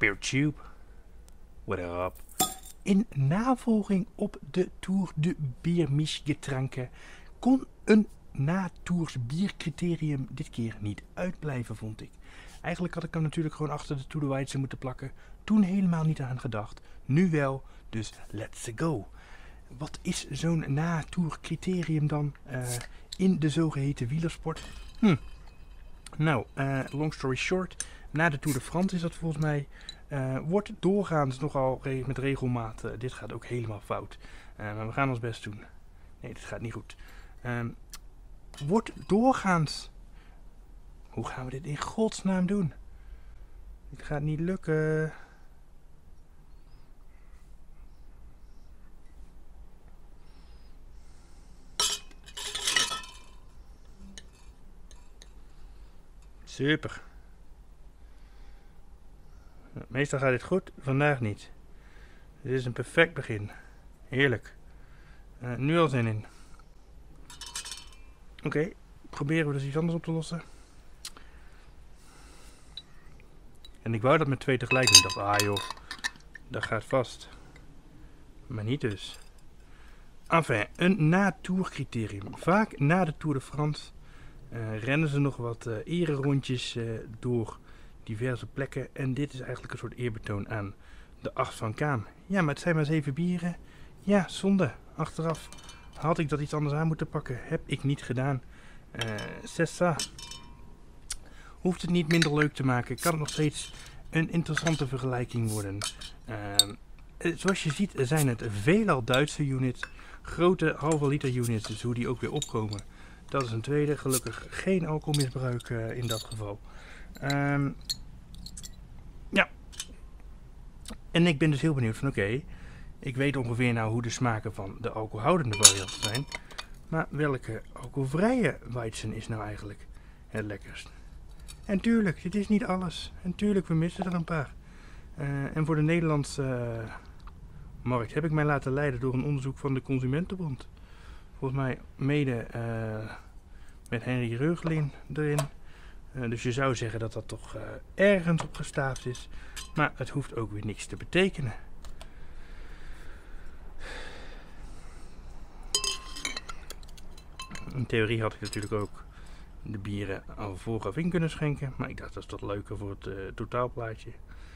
PeerTube. What up? In navolging op de Tour de Biermischgetränke kon een na-tours biercriterium dit keer niet uitblijven, vond ik. Eigenlijk had ik hem natuurlijk gewoon achter de Tour de Weizen moeten plakken. Toen helemaal niet aan gedacht. Nu wel, dus let's go. Wat is zo'n na-tour criterium dan in de zogeheten wielersport? Nou, long story short. Na de Tour de France is dat volgens mij. Wordt doorgaans nogal met regelmaat. Dit gaat ook helemaal fout. Maar we gaan ons best doen. Nee, dit gaat niet goed. Wordt doorgaans. Hoe gaan we dit in godsnaam doen? Dit gaat niet lukken. Super. Meestal gaat dit goed, vandaag niet. Dit is een perfect begin. Heerlijk. Nu al zin in. Oké, proberen we dus iets anders op te lossen. En ik wou dat met 2 tegelijk doen. Ik dacht, ah joh, dat gaat vast. Maar niet dus. Enfin, een na-tour criterium. Vaak na de Tour de France rennen ze nog wat ererondjes door diverse plekken. En dit is eigenlijk een soort eerbetoon aan de 8 van Kaam. Ja, maar het zijn maar 7 bieren. Ja, zonde. Achteraf had ik dat iets anders aan moeten pakken. Heb ik niet gedaan. C'est ça. Hoeft het niet minder leuk te maken. Kan het nog steeds een interessante vergelijking worden. Zoals je ziet zijn het veelal Duitse units. Grote halve liter units. Dus hoe die ook weer opkomen. Dat is een tweede. Gelukkig geen alcoholmisbruik in dat geval. Ja. En ik ben dus heel benieuwd van oké, ik weet ongeveer nou hoe de smaken van de alcoholhoudende varianten zijn. Maar welke alcoholvrije Weizen is nou eigenlijk het lekkerst? En tuurlijk, dit is niet alles. En tuurlijk, we missen er een paar. En voor de Nederlandse markt heb ik mij laten leiden door een onderzoek van de Consumentenbond. Volgens mij mede met Henry Reugelin erin. Dus je zou zeggen dat dat toch ergens op gestaafd is. Maar het hoeft ook weer niks te betekenen. In theorie had ik natuurlijk ook de bieren al vooraf in kunnen schenken. Maar ik dacht dat is toch leuker voor het totaalplaatje.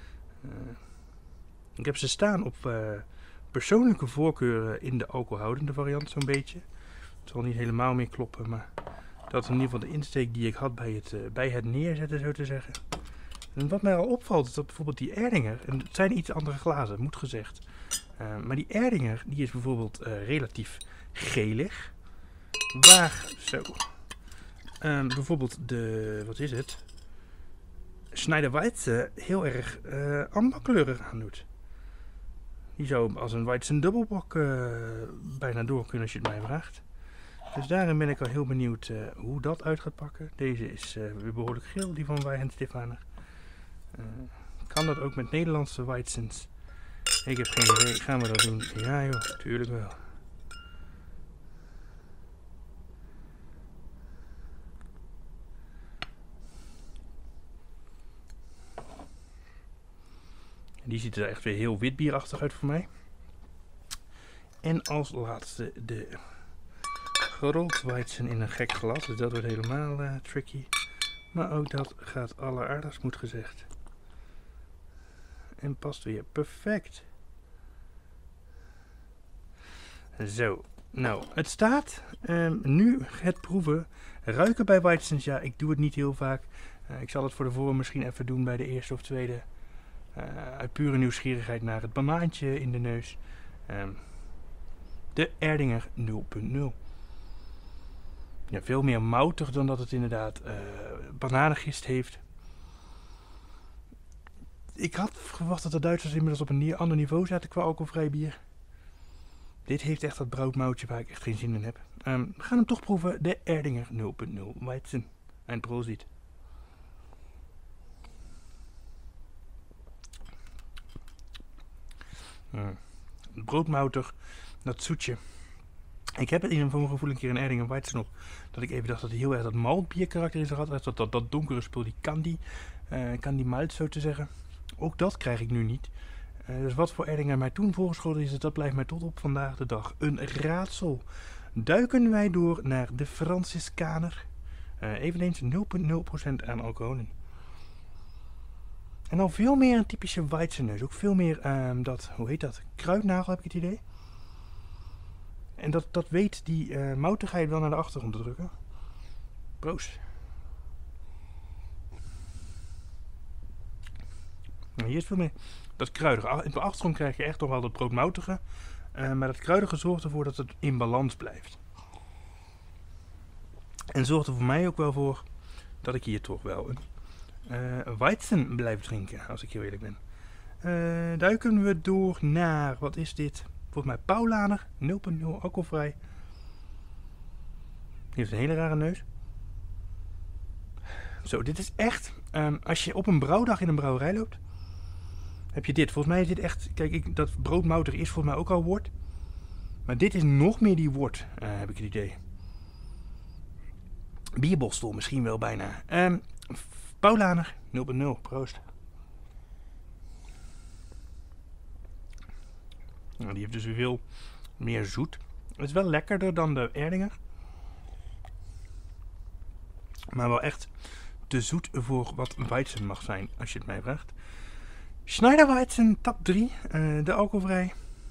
Ik heb ze staan op persoonlijke voorkeuren in de alcoholhoudende variant zo'n beetje. Het zal niet helemaal meer kloppen, maar dat is in ieder geval de insteek die ik had bij het neerzetten, zo te zeggen. En wat mij al opvalt is dat bijvoorbeeld die Erdinger, en het zijn iets andere glazen, moet gezegd. Maar die Erdinger, die is bijvoorbeeld relatief gelig. Waar, zo. Bijvoorbeeld de, wat is het? Schneider Weizen heel erg amberkleurig aandoet. Die zou als een Weizen dubbelbok bijna door kunnen als je het mij vraagt. Dus daarin ben ik al heel benieuwd hoe dat uit gaat pakken. Deze is weer behoorlijk geel, die van Weihen Stefaner. Kan dat ook met Nederlandse Weizens? Ik heb geen idee. Gaan we dat doen? Ja joh, tuurlijk wel. Die ziet er echt weer heel witbierachtig uit voor mij. En als laatste de Grootweizen in een gek glas. Dus dat wordt helemaal tricky. Maar ook dat gaat alleraardigst, moet gezegd. En past weer perfect. Zo. Nou, het staat. Nu het proeven. Ruiken bij Weizens. Ja, ik doe het niet heel vaak. Ik zal het voor de vorm misschien even doen bij de eerste of tweede. Uit pure nieuwsgierigheid naar het banaantje in de neus. De Erdinger 0.0. Ja, veel meer moutig dan dat het inderdaad bananengist heeft. Ik had verwacht dat de Duitsers inmiddels op een ander niveau zaten qua alcoholvrij bier. Dit heeft echt dat broodmoutje waar ik echt geen zin in heb. We gaan hem toch proeven. De Erdinger 0.0 Weizen. En proziet. Broodmoutig, dat zoetje. Ik heb het in mijn gevoel een keer een Erdinger Weizen op. Dat ik even dacht dat hij heel erg dat maltbier karakter in zich had. Dat donkere spul, die candy malt zo te zeggen. Ook dat krijg ik nu niet. Dus wat voor Erdinger mij toen voorgeschoten is, dat blijft mij tot op vandaag de dag een raadsel. Duiken wij door naar de Franciscaner. Eveneens 0,0% aan alcoholen. En al veel meer een typische Weizenneus. Ook veel meer dat, hoe heet dat? Kruidnagel heb ik het idee. En dat weet die moutigheid wel naar de achtergrond te drukken. Proost. Nou, hier is veel meer dat kruidige. In de achtergrond krijg je echt toch wel dat broodmoutige. Maar dat kruidige zorgt ervoor dat het in balans blijft. En zorgt er voor mij ook wel voor dat ik hier toch wel een Weizen blijf drinken, als ik heel eerlijk ben. Duiken we door naar, wat is dit? Volgens mij Paulaner, 0,0 alcoholvrij. Die heeft een hele rare neus. Zo, dit is echt, als je op een brouwdag in een brouwerij loopt, heb je dit. Volgens mij is dit echt, kijk, dat broodmoutig is volgens mij ook al wort. Maar dit is nog meer die wort, heb ik het idee. Bierbostel misschien wel bijna. Paulaner, 0,0, proost. Nou, die heeft dus weer veel meer zoet. Het is wel lekkerder dan de Erdinger. Maar wel echt te zoet voor wat Weizen mag zijn, als je het mij vraagt. Schneider Weizen, tap 3, de alcoholvrij.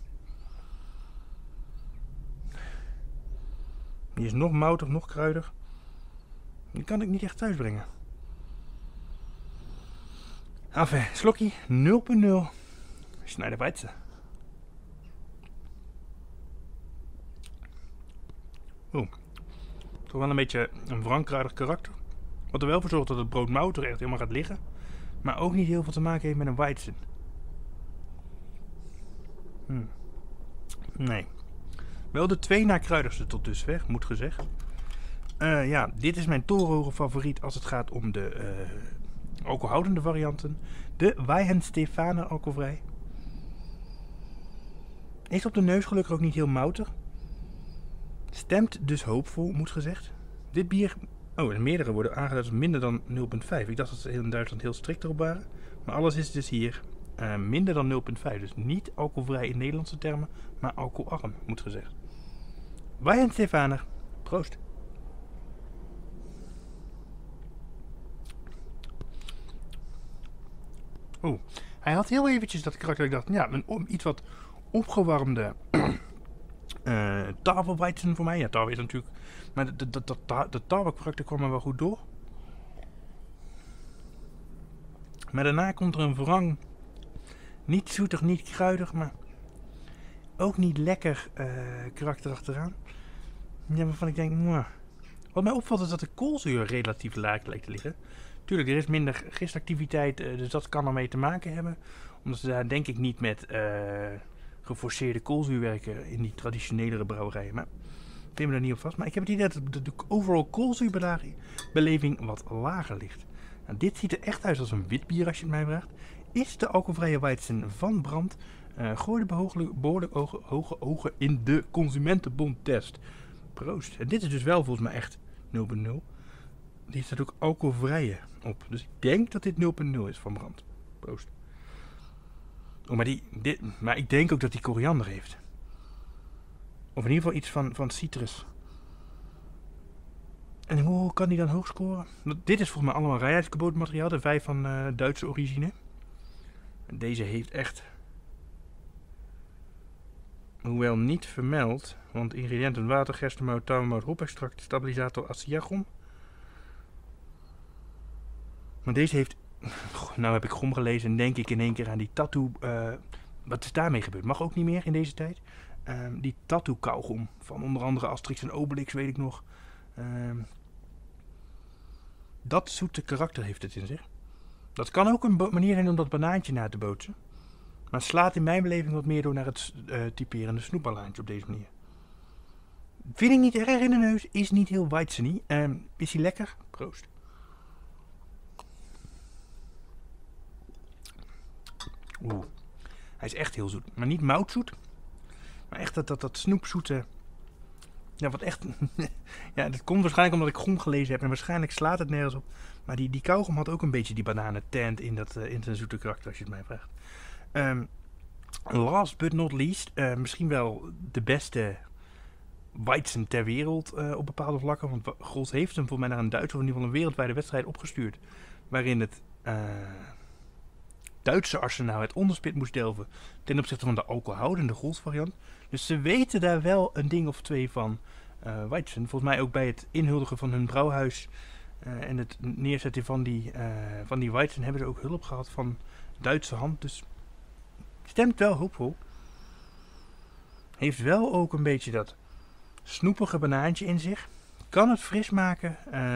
Die is nog moutig, nog kruidig. Die kan ik niet echt thuisbrengen. Enfin, slokkie, 0,0. Schneider Weizen. Oeh, toch wel een beetje een wrankkruidig karakter. Wat er wel voor zorgt dat het brood moutig echt helemaal gaat liggen. Maar ook niet heel veel te maken heeft met een Weizen. Nee. Wel de 2 na kruidigste tot dusver, moet gezegd. Ja, dit is mijn torenhoge favoriet als het gaat om de alcoholhoudende varianten. De Weihenstephaner alcoholvrij. Is op de neus gelukkig ook niet heel moutig. Stemt dus hoopvol, moet gezegd. Dit bier... Oh, en meerdere worden aangeduid als minder dan 0,5. Ik dacht dat ze in Duitsland heel strikt erop waren. Maar alles is dus hier minder dan 0,5. Dus niet alcoholvrij in Nederlandse termen, maar alcoholarm, moet gezegd. Weihenstephaner. Proost. Oeh, hij had heel eventjes dat karakter. Ik dacht, ja, een iets wat opgewarmde tafelweizen voor mij. Ja, tarwe is natuurlijk... Maar de tarwe-karakter kwam er wel goed door. Maar daarna komt er een wrang. Niet zoetig, niet kruidig, maar ook niet lekker karakter achteraan. Ja, waarvan ik denk, mwah. Wat mij opvalt is dat de koolzuur relatief laag lijkt te liggen. Tuurlijk, er is minder gistactiviteit, dus dat kan ermee te maken hebben. Omdat ze daar denk ik niet met geforceerde koolzuur werken in die traditionelere brouwerijen. Maar ik me daar niet op vast. Maar ik heb het idee dat de overall koolzuurbeleving wat lager ligt. Nou, dit ziet er echt uit als een wit bier als je het mij vraagt. Is de alcoholvrije Weizen van Brandt. Gooi de behoorlijk hoge ogen in de Consumentenbondtest. Proost. En dit is dus wel volgens mij echt 0,0. Die staat ook alcoholvrije op. Dus ik denk dat dit 0,0 is van Brandt. Proost. Oh, maar ik denk ook dat hij koriander heeft. Of in ieder geval iets van citrus. En hoe kan die dan hoog scoren? Dit is volgens mij allemaal rijheidsgebotenmateriaal. De 5 van Duitse origine. En deze heeft echt... Hoewel niet vermeld. Want ingrediënten water, gerstemout, tarwemout, hopextract, stabilisator, acetylgom. Maar deze heeft... Nou heb ik gom gelezen en denk ik in één keer aan die tattoo... wat is daarmee gebeurd? Mag ook niet meer in deze tijd. Die tattoo kauwgom van onder andere Asterix en Obelix, weet ik nog. Dat zoete karakter heeft het in zich. Dat kan ook een manier zijn om dat banaantje na te bootsen. Maar slaat in mijn beleving wat meer door naar het typerende snoepbalaantje op deze manier. Vind ik niet erg in de neus. Is niet heel Weizeny. Is hij lekker? Proost. Oeh. Hij is echt heel zoet. Maar niet moutzoet. Maar echt dat snoepzoete. Ja, wat echt... ja, dat komt waarschijnlijk omdat ik Gom gelezen heb. En waarschijnlijk slaat het nergens op. Maar die kauwgom had ook een beetje die bananentent in zijn zoete karakter, als je het mij vraagt. Last but not least, misschien wel de beste Weizen ter wereld op bepaalde vlakken. Want Grols heeft hem voor mij naar een Duitse of in ieder geval een wereldwijde wedstrijd opgestuurd. Waarin het Duitse arsenaal het onderspit moest delven ten opzichte van de alcoholhoudende Grols variant. Dus ze weten daar wel een ding of twee van Weizen. Volgens mij ook bij het inhuldigen van hun brouwhuis en het neerzetten van die Weizen hebben ze ook hulp gehad van Duitse hand. Dus stemt wel hoopvol. Heeft wel ook een beetje dat snoepige banaantje in zich. Kan het fris maken.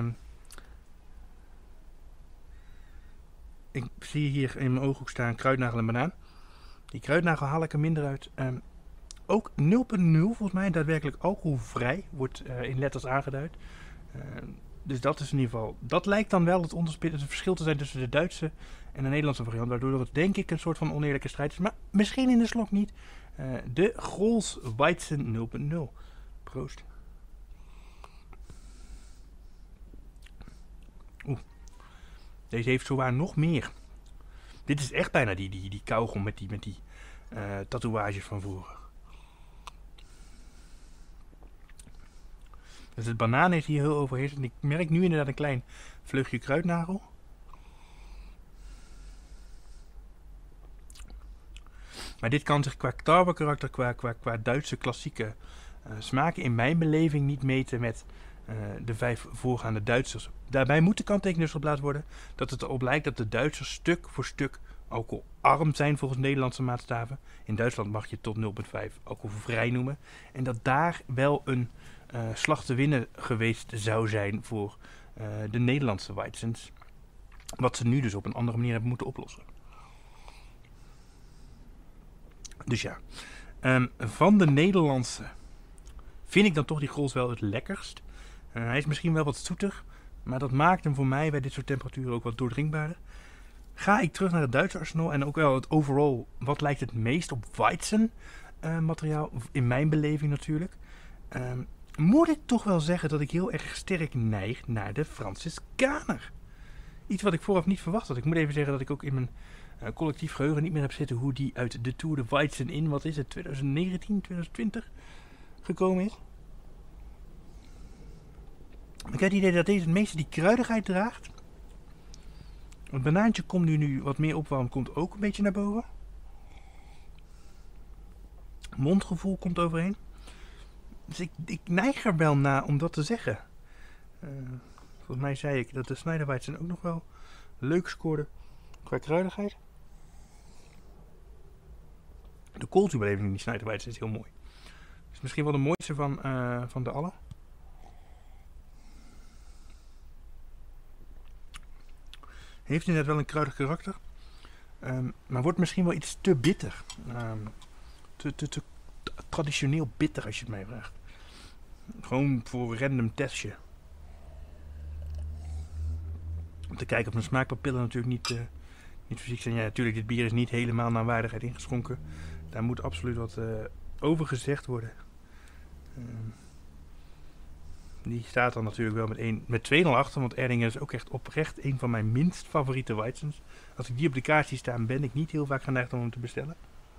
Ik zie hier in mijn ooghoek staan kruidnagel en banaan. Die kruidnagel haal ik er minder uit. Ook 0,0 volgens mij, daadwerkelijk alcoholvrij, wordt in letters aangeduid. Dus dat is in ieder geval... Dat lijkt dan wel het verschil te zijn tussen de Duitse en de Nederlandse variant. Waardoor het denk ik een soort van oneerlijke strijd is. Maar misschien in de slok niet. De Grols Weizen 0,0. Proost. Oeh. Deze heeft zowaar nog meer. Dit is echt bijna die kauwgom met die tatoeages van voren. Dus het banaan is hier heel overheersend. En ik merk nu inderdaad een klein vleugje kruidnagel. Maar dit kan zich qua tarwekarakter, qua Duitse klassieke smaken in mijn beleving niet meten met de 5 voorgaande Duitsers. Daarbij moet de kanttekening dus geplaatst worden dat het erop lijkt dat de Duitsers stuk voor stuk alcoholarm zijn volgens Nederlandse maatstaven. In Duitsland mag je tot 0,5 alcoholvrij noemen. En dat daar wel een slag te winnen geweest zou zijn voor de Nederlandse Weizens. Wat ze nu dus op een andere manier hebben moeten oplossen. Dus ja, van de Nederlandse vind ik dan toch die Grols wel het lekkerst. Hij is misschien wel wat zoeter, maar dat maakt hem voor mij bij dit soort temperaturen ook wat doordringbaarder. Ga ik terug naar het Duitse arsenaal en ook wel het overall, wat lijkt het meest op Weizen materiaal, in mijn beleving natuurlijk. Moet ik toch wel zeggen dat ik heel erg sterk neig naar de Franciscaner. Iets wat ik vooraf niet verwacht had. Ik moet even zeggen dat ik ook in mijn collectief geheugen niet meer heb zitten hoe die uit de Tour de Weizen in, wat is het, 2019, 2020 gekomen is. Ik heb het idee dat deze het meeste die kruidigheid draagt. Het banaantje komt nu wat meer opwarm, komt ook een beetje naar boven. Mondgevoel komt overheen. Dus ik neig er wel naar om dat te zeggen. Volgens mij zei ik dat de Schneiderweizen ook nog wel leuk scoorde qua kruidigheid. De koolzuurbeleving in die Schneiderweizen is heel mooi. Is misschien wel de mooiste van de alle. Heeft inderdaad wel een kruidig karakter. Maar wordt misschien wel iets te bitter. Te traditioneel bitter als je het mij vraagt. Gewoon voor een random testje. Om te kijken of mijn smaakpapillen natuurlijk niet fysiek zijn. Ja, natuurlijk, dit bier is niet helemaal naar waardigheid ingeschonken. Daar moet absoluut wat over gezegd worden. Die staat dan natuurlijk wel met 2-0 achter. Want Erdinger is ook echt oprecht een van mijn minst favoriete Weizens. Als ik die op de kaart zie staan, ben ik niet heel vaak geneigd om hem te bestellen.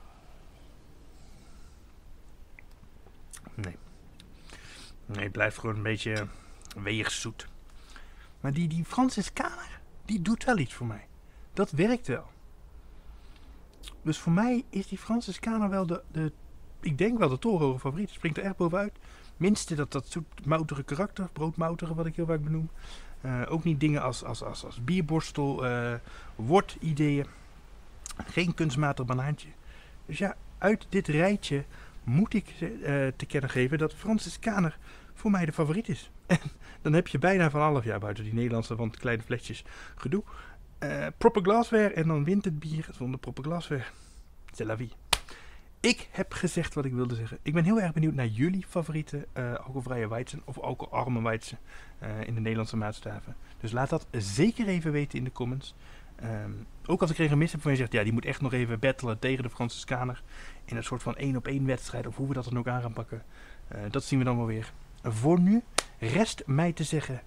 Nee, het blijft gewoon een beetje weegzoet. Maar die Franciscaner, die doet wel iets voor mij. Dat werkt wel. Dus voor mij is die Franciscaner wel ik denk wel de torenhoge favoriet. Springt er echt bovenuit. Minste dat zoetmoutige karakter, broodmoutige wat ik heel vaak benoem. Ook niet dingen als bierborstel, wortideeën. Geen kunstmatig banaantje. Dus ja, uit dit rijtje moet ik te kennen geven dat Franciscaner voor mij de favoriet is. En dan heb je bijna van alles, ja, buiten die Nederlandse van kleine flesjes gedoe. Proper glassware en dan wint het bier zonder proper glassware. C'est la vie. Ik heb gezegd wat ik wilde zeggen. Ik ben heel erg benieuwd naar jullie favoriete alcoholvrije Weizen of alcoholarme Weizen in de Nederlandse maatstaven. Dus laat dat zeker even weten in de comments. Ook als ik er gemist heb van je zegt, ja, die moet echt nog even battelen tegen de Franciscaner in een soort van 1-op-1 wedstrijd of hoe we dat dan ook aan gaan pakken. Dat zien we dan wel weer. voor nu rest mij te zeggen...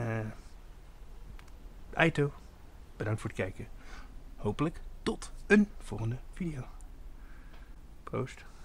Aito, bedankt voor het kijken. Hopelijk tot een volgende video. Proost.